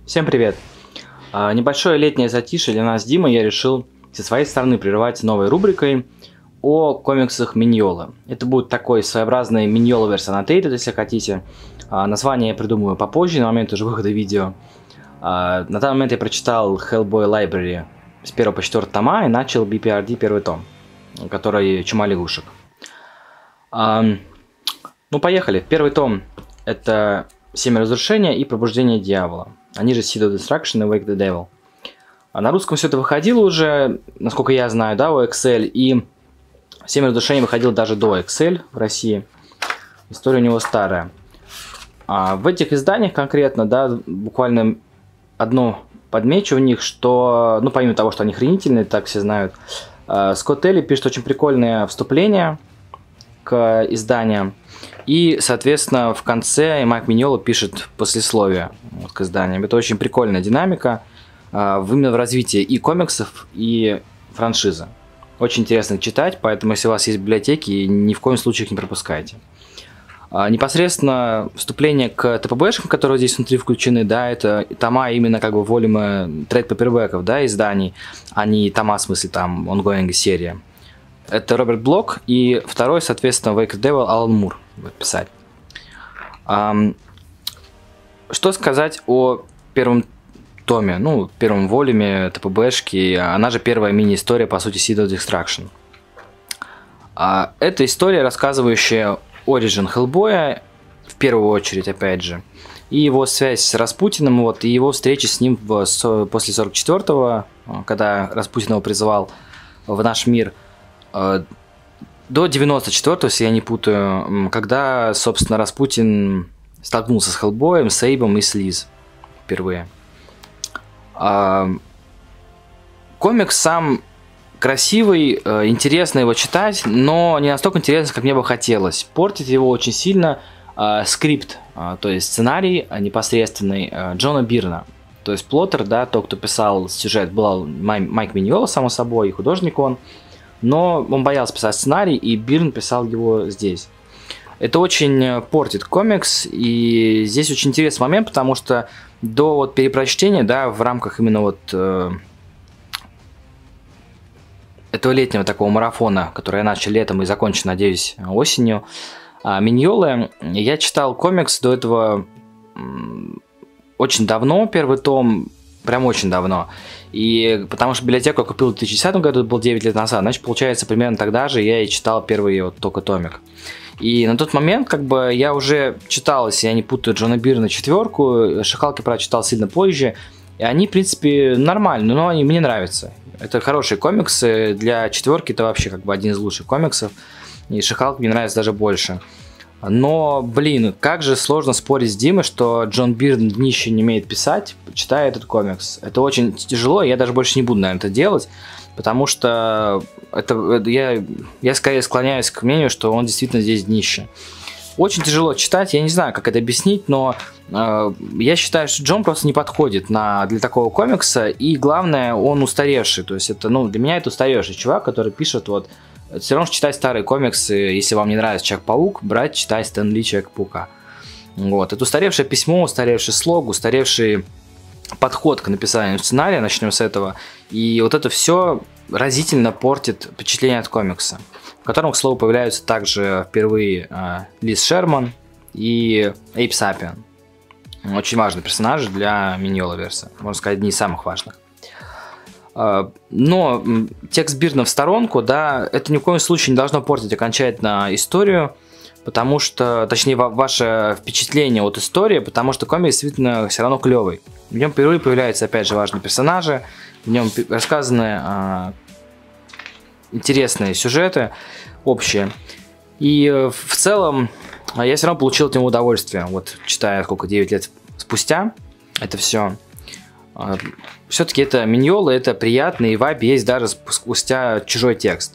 Всем привет! Небольшое летнее затишье для нас с Димой я решил со своей стороны прерывать новой рубрикой о комиксах Миньола. Это будет такой своеобразный Minьолаверс Annotated, если хотите. Название я придумаю попозже, на момент уже выхода видео. На данный момент я прочитал Hellboy Library с 1 по 4 тома и начал BPRD первый том, который «Чума лягушек». Ну, поехали. Первый том — это «Семя разрушения» и «Пробуждение дьявола». Они же Seed of Destruction и Wake the Devil. На русском все это выходило уже, насколько я знаю, да, у Excel. И «Семя разрушений» выходил даже до Excel в России. История у него старая. В этих изданиях конкретно, да, буквально одно подмечу в них, что, ну, помимо того, что они хранительные, так все знают, Скотт Элли пишет очень прикольное вступление к изданиям. И, соответственно, в конце Майк Миньола пишет послесловие к изданиям. Это очень прикольная динамика именно в развитии и комиксов, и франшизы. Очень интересно читать, поэтому, если у вас есть библиотеки, ни в коем случае их не пропускайте. Непосредственно вступление к ТПБшкам, которые здесь внутри включены, да, это тома именно как бы волюмы трейд-папербэков, да, изданий, а не тома, в смысле, там, ongoing серия. Это Роберт Блок, и второй, соответственно, Wake the Devil, Алан Мур будет писать. Что сказать о первом томе, ну, первом волюме ТПБшки, она же первая мини-история, по сути, Seed of Destruction. Это история, рассказывающая origin Хеллбоя, в первую очередь, опять же, и его связь с Распутиным, вот, и его встречи с ним после 44-го, когда Распутин его призывал в наш мир, до 94-го, если я не путаю, когда, собственно, Распутин столкнулся с Хеллбоем, с Эйбом и с Лиз впервые. Комикс сам красивый, интересно его читать, но не настолько интересно, как мне бы хотелось. Портит его очень сильно скрипт, то есть сценарий непосредственный Джона Бирна. То есть плоттер, да, тот, кто писал сюжет, был Майк Миньола, само собой, и художник он. Но он боялся писать сценарий, и Бирн писал его здесь. Это очень портит комикс, и здесь очень интересный момент, потому что до вот перепрочтения, да, в рамках именно вот этого летнего такого марафона, который я начал летом и закончу, надеюсь, осенью, Миньолы, я читал комикс до этого очень давно, первый том, прям очень давно. И потому что библиотеку я купил в 2010 году, это было 9 лет назад, значит, получается, примерно тогда же я и читал первый вот только томик. И на тот момент, как бы, я уже читал, если я не путаю, Джона Бирна четверку, Шакалки прочитал сильно позже, и они, в принципе, нормальные, но они мне нравятся. Это хорошие комиксы, для четверки это вообще как бы один из лучших комиксов, и Шакалки мне нравится даже больше. Но, блин, как же сложно спорить с Димой, что Джон Бирн днище не умеет писать, читая этот комикс. Это очень тяжело, я даже больше не буду, наверное, это делать, потому что я скорее склоняюсь к мнению, что он действительно здесь днище. Очень тяжело читать, я не знаю, как это объяснить, но я считаю, что Джон просто не подходит для такого комикса, и главное, он устаревший. То есть это, ну, для меня это устаревший чувак, который пишет вот. Это все равно, что читать старые комиксы, если вам не нравится Человек-паук, брать, читать Стэн Ли Человек-паука. Вот. Это устаревшее письмо, устаревший слог, устаревший подход к написанию сценария, начнем с этого. И вот это все разительно портит впечатление от комикса, в котором, к слову, появляются также впервые Лиз Шерман и Эйб Сапиен. Очень важные персонажи для Миньолаверса, можно сказать, одни из самых важных. Но текст Бирна в сторонку, да, это ни в коем случае не должно портить окончательно историю, потому что, точнее, ваше впечатление от истории, потому что комикс действительно все равно клевый. В нем впервые появляются, опять же, важные персонажи, в нем рассказаны интересные сюжеты общие. И в целом я все равно получил от него удовольствие, вот читая, сколько, 9 лет спустя это все. Все-таки это Миньола, это приятно, и вайб есть даже спустя чужой текст.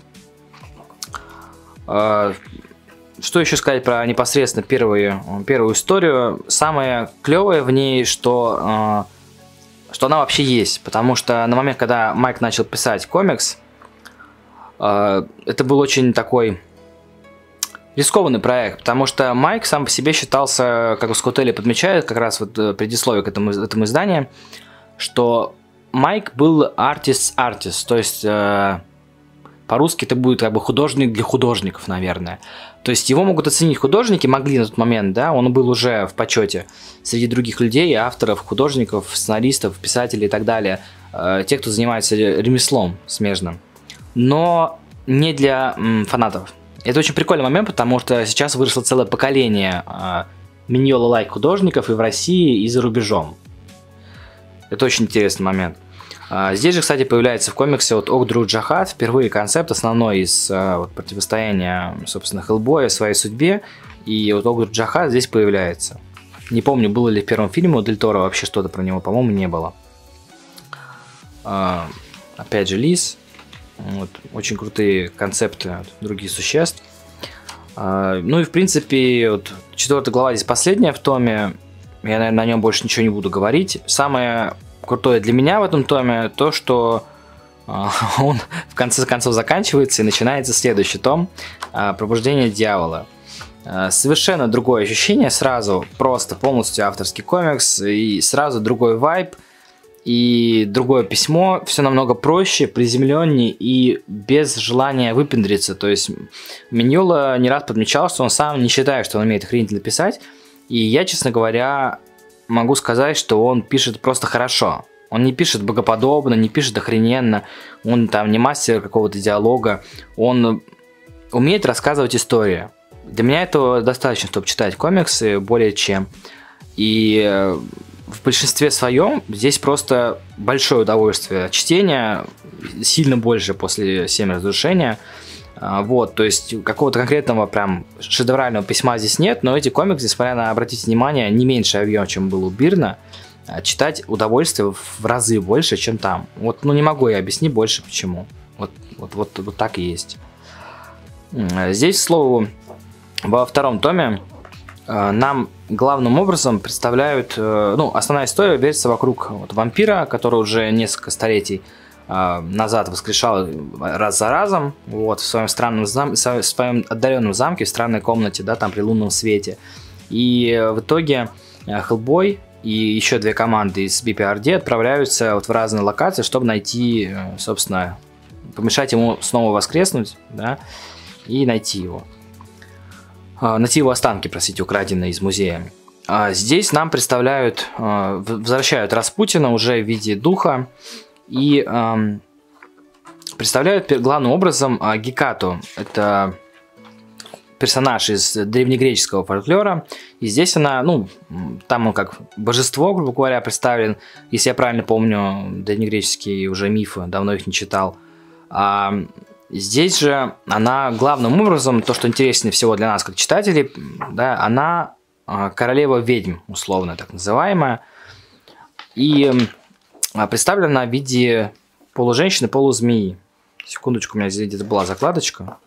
Что еще сказать про непосредственно первую историю? Самое клевое в ней, что она вообще есть. Потому что на момент, когда Майк начал писать комикс, это был очень такой рискованный проект, потому что Майк сам по себе считался, как Скотт Элли подмечает, как раз вот предисловие к этому изданию, что Майк был артист, то есть по-русски это будет как бы художник для художников, наверное. То есть его могут оценить художники, могли на тот момент, да, он был уже в почете среди других людей, авторов, художников, сценаристов, писателей и так далее, те, кто занимается ремеслом смежным, но не для фанатов. Это очень прикольный момент, потому что сейчас выросло целое поколение Миньола-лайк художников и в России, и за рубежом. Это очень интересный момент. Здесь же, кстати, появляется в комиксе вот Огдру Джахат, впервые концепт основной из вот, противостояния, собственно, Хеллбоя своей судьбе, и вот Огдру Джахат здесь появляется. Не помню, было ли в первом фильме у Дель Торо вообще что-то про него, по-моему, не было. Опять же, Лис. Вот, очень крутые концепты других существ. Ну и, в принципе, вот, 4 глава здесь последняя в томе. Я, наверное, о нем больше ничего не буду говорить. Самое крутое для меня в этом томе то, что он в конце концов заканчивается и начинается следующий том «Пробуждение дьявола». Совершенно другое ощущение, сразу просто полностью авторский комикс и сразу другой вайб и другое письмо, все намного проще, приземленнее и без желания выпендриться. То есть Миньола не раз подмечал, что он сам не считает, что он умеет охренительно писать, и я, честно говоря, могу сказать, что он пишет просто хорошо. Он не пишет богоподобно, не пишет охрененно, он там не мастер какого-то диалога, он умеет рассказывать истории. Для меня этого достаточно, чтобы читать комиксы, более чем. И в большинстве своем здесь просто большое удовольствие от чтения, сильно больше после «Семь разрушения». Вот, то есть какого-то конкретного прям шедеврального письма здесь нет, но эти комиксы, несмотря на, обратите внимание, не меньше объем, чем был у Бирна, читать удовольствие в разы больше, чем там. Вот, ну не могу я объяснить больше почему. Вот так и есть. Здесь, к слову, во втором томе нам главным образом представляют, ну, основная история вертится вокруг вот вампира, который уже несколько столетий назад воскрешал раз за разом, вот, в своем странном в своем отдаленном замке, в странной комнате, да, там при лунном свете. И в итоге Хеллбой и еще 2 команды из BPRD отправляются вот в разные локации, чтобы найти, собственно, помешать ему снова воскреснуть, да, и найти его. Найти его останки, простите, украденные из музея. Здесь нам представляют, возвращают Распутина уже в виде духа и представляют главным образом Гекату. Это персонаж из древнегреческого фольклора. И здесь она, ну, там он как божество, грубо говоря, представлен. Если я правильно помню, древнегреческие уже мифы, давно их не читал. Здесь же она главным образом, то, что интереснее всего для нас, как читателей, да, она королева ведьм, условно так называемая. И представлена в виде полуженщины, полузмеи. Секундочку, у меня здесь где-то была закладочка.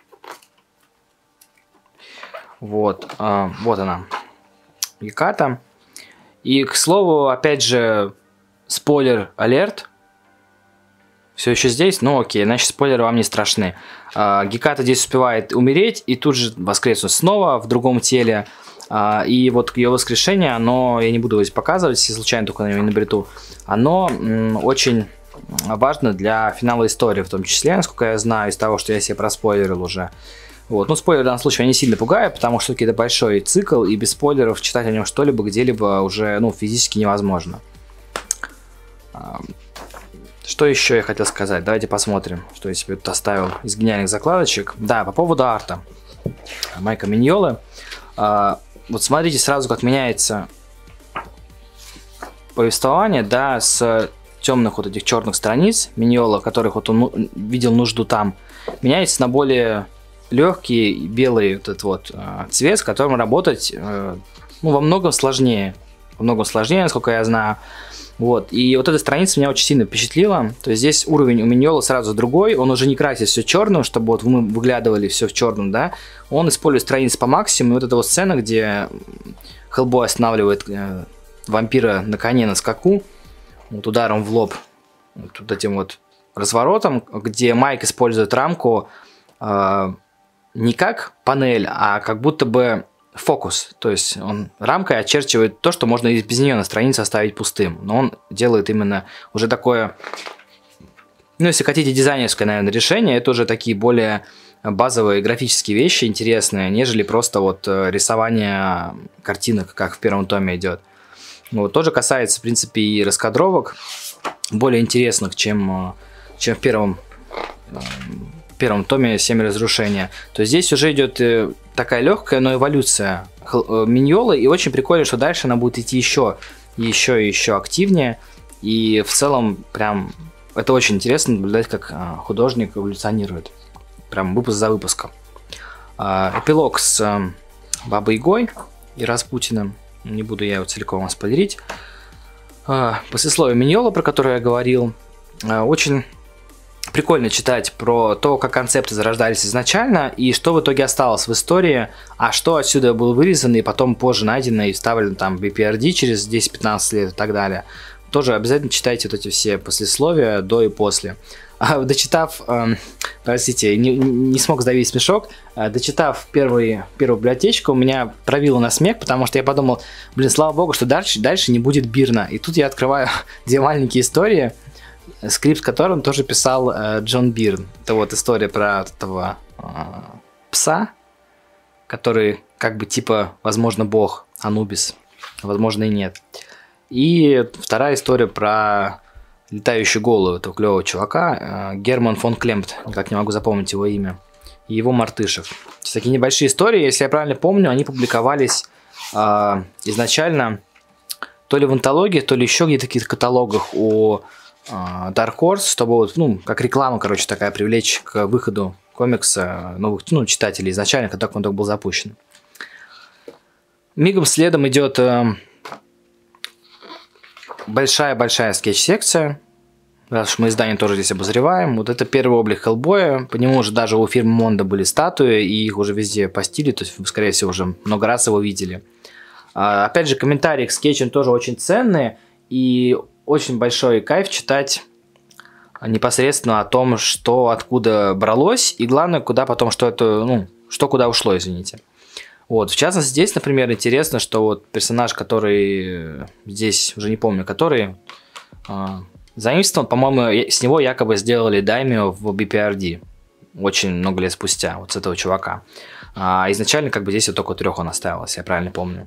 Вот, вот она, Геката. И, к слову, опять же, спойлер-алерт. Все еще здесь, ну окей, значит спойлеры вам не страшны. Геката здесь успевает умереть и тут же воскреснуть снова в другом теле. И вот ее воскрешение, оно, я не буду здесь показывать, если случайно только на него не набрету, оно очень важно для финала истории, в том числе, насколько я знаю, из того, что я себе проспойлерил уже. Вот. Ну, спойлер в данном случае я не сильно пугаю, потому что это большой цикл, и без спойлеров читать о нем что-либо где-либо уже, ну, физически невозможно. Что еще я хотел сказать? Давайте посмотрим, что я себе тут оставил из гениальных закладочек. Да, по поводу арта Майка Миньолы. Вот смотрите сразу, как меняется повествование, да, с темных вот этих черных страниц Миньола, которых вот он видел нужду там, меняется на более легкий белый вот этот вот цвет, с которым работать, ну, во многом сложнее, насколько я знаю. Вот. И вот эта страница меня очень сильно впечатлила. То есть здесь уровень у Миньола сразу другой. Он уже не красит все черным, чтобы вот мы выглядывали все в черном, да. Он использует страницы по максимуму. И вот эта вот сцена, где Хеллбой останавливает вампира на коне на скаку, вот ударом в лоб, вот этим вот разворотом, где Майк использует рамку не как панель, а как будто бы фокус. То есть он рамкой очерчивает то, что можно и без нее на странице оставить пустым. Но он делает именно уже такое, ну, если хотите, дизайнерское, наверное, решение. Это уже такие более базовые графические вещи интересные, нежели просто вот рисование картинок, как в первом томе идет. Вот, тоже касается, в принципе, и раскадровок, более интересных, чем в первом томе «7 разрушения». То есть здесь уже идет такая легкая, но эволюция Миньолы, и очень прикольно, что дальше она будет идти еще активнее, и в целом прям это очень интересно наблюдать, как художник эволюционирует, прям выпуск за выпуском. Эпилог с Бабой Ягой и Распутиным, не буду я его целиком вам спойлерить. Послесловие Миньола, про которое я говорил, очень прикольно читать про то, как концепты зарождались изначально и что в итоге осталось в истории, а что отсюда было вырезано и потом позже найдено и вставлено там в BPRD через 10-15 лет и так далее. Тоже обязательно читайте вот эти все послесловия до и после. Дочитав, простите, не смог сдавить смешок, дочитав первую библиотечку, у меня пробило на смех, потому что я подумал, блин, слава богу, что дальше не будет Бирна. И тут я открываю две маленькие истории, скрипт которым тоже писал Джон Бирн. Это вот история про этого пса, который как бы типа, возможно, бог, Анубис, возможно и нет. И вторая история про летающую голову этого клевого чувака, Герман фон Клемпт, никак не могу запомнить его имя, и его Мартышев. Такие небольшие истории, если я правильно помню, они публиковались изначально то ли в антологии, то ли еще где-то в каких-то каталогах у Dark Horse, чтобы вот, ну, как реклама, короче, такая, привлечь к выходу комикса новых, ну, читателей изначально, когда он только был запущен. Мигом следом идет большая скетч-секция. Раз уж мы издание тоже здесь обозреваем. Вот это первый облик Хеллбоя. По нему уже даже у фирмы Мондо были статуи, и их уже везде постили, то есть вы, скорее всего, уже много раз его видели. Опять же, комментарии к скетчам тоже очень ценные, и очень большой кайф читать непосредственно о том, что откуда бралось, и главное, куда потом, что это, ну, что куда ушло, извините. Вот, в частности, здесь, например, интересно, что вот персонаж, который здесь, уже не помню, который заимствован, по-моему, с него якобы сделали даймио в BPRD очень много лет спустя, вот с этого чувака. Изначально, как бы здесь вот только 3 он оставился, я правильно помню.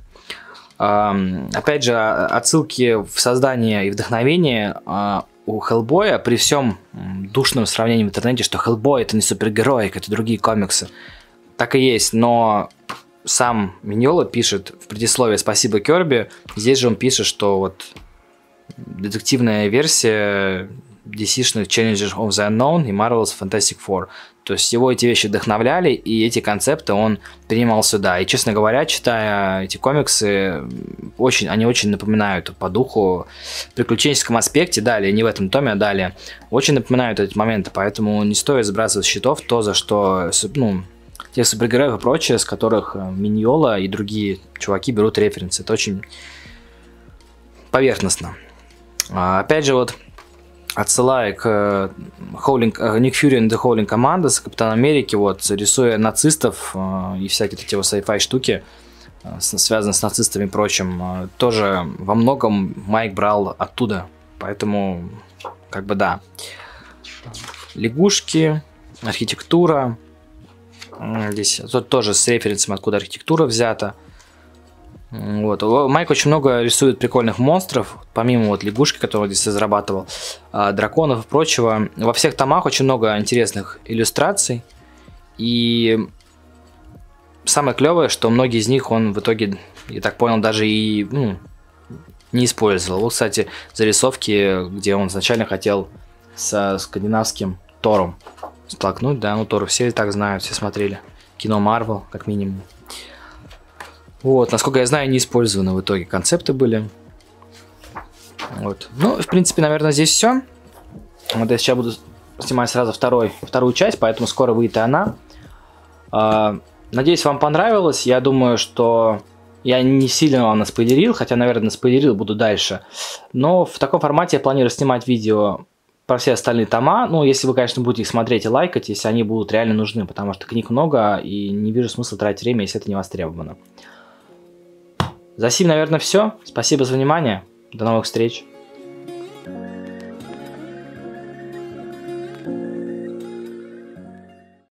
Опять же, отсылки в создание и вдохновение у Хеллбоя при всем душном сравнении в интернете, что Хеллбой это не супергерой, это другие комиксы. Так и есть, но сам Миньола пишет в предисловии «Спасибо, Кёрби». Здесь же он пишет, что вот детективная версия DC-шных Challengers of the Unknown и Marvel's Fantastic Four. То есть его эти вещи вдохновляли, и эти концепты он принимал сюда. И, честно говоря, читая эти комиксы, они очень напоминают по духу в приключенческом аспекте, далее, не в этом томе, а далее, очень напоминают эти моменты, поэтому не стоит сбрасывать с счетов то, за что, ну, тех супергероев и прочее, с которых Миньола и другие чуваки берут референсы. Это очень поверхностно. Опять же, вот отсылая к Nick Fury and the Howling Commandos, Капитан Америки, вот, рисуя нацистов и всякие эти вот sci-fi штуки, связанные с нацистами и прочим, тоже во многом Майк брал оттуда. Поэтому, как бы, да. Лягушки, архитектура. Здесь тут тоже с референсом, откуда архитектура взята. Вот. Майк очень много рисует прикольных монстров, помимо вот лягушки, которую здесь разрабатывал, драконов и прочего. Во всех томах очень много интересных иллюстраций. И самое клевое, что многие из них он в итоге, я так понял, даже и не использовал. Вот, кстати, зарисовки, где он изначально хотел со скандинавским Тором столкнуть, да, ну Тор все и так знают, все смотрели. Кино Марвел, как минимум. Вот, насколько я знаю, не использованы в итоге концепты были. Вот. Ну, в принципе, наверное, здесь все. Вот я сейчас буду снимать сразу вторую часть, поэтому скоро выйдет и она. Надеюсь, вам понравилось. Я думаю, что я не сильно вам наспойлерил, хотя, наверное, наспойлерил буду дальше. Но в таком формате я планирую снимать видео про все остальные тома. Ну, если вы, конечно, будете их смотреть и лайкать, если они будут реально нужны, потому что книг много, и не вижу смысла тратить время, если это не востребовано. За сим, наверное, все. Спасибо за внимание. До новых встреч.